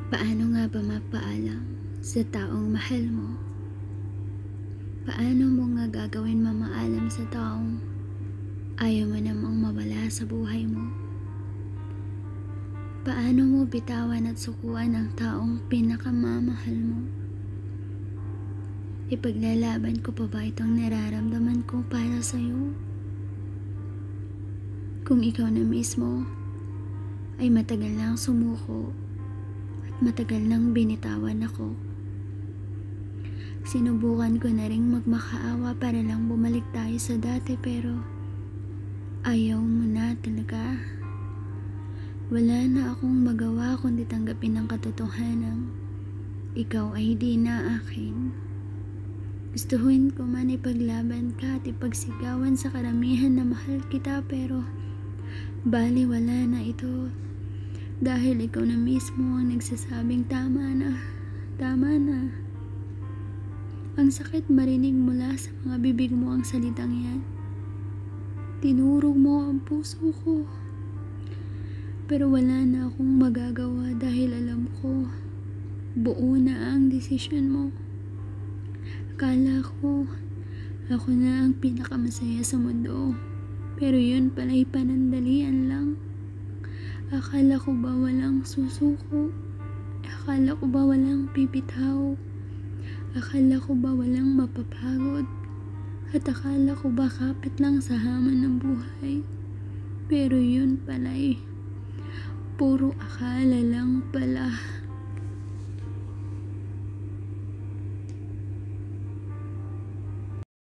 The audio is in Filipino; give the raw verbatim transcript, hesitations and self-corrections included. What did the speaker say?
Paano nga ba mapaalam sa taong mahal mo? Paano mo nga gagawin mamaalam sa taong ayaw mo namang mawala sa buhay mo? Paano mo bitawan at sukuan ang taong pinakamamahal mo? Ipaglalaban ko pa ba itong nararamdaman ko para sa'yo? Kung ikaw na mismo ay matagal nang sumuko at matagal nang binitawan ako, sinubukan ko na ring magmakaawa para lang bumalik tayo sa dati, pero ayaw mo na talaga. Wala na akong magawa kundi tanggapin ang katotohanan. Ikaw ay di na akin. Gustuhin ko man ipaglaban ka at ipagsigawan sa karamihan na mahal kita, pero bali wala na ito. Dahil ikaw na mismo ang nagsasabing tama na, tama na. Ang sakit marinig mula sa mga bibig mo ang salitang yan. Tinurog mo ang puso ko. Pero wala na akong magagawa dahil alam ko, buo na ang desisyon mo. Akala ko, ako na ang pinakamasaya sa mundo. Pero yun pala'y panandalian lang. Akala ko ba walang susuko? Akala ko ba walang pipitaw? Akala ko ba walang mapapagod? At akala ko ba kapit lang sa hamon ng buhay? Pero yun pala'y puro akala lang pala.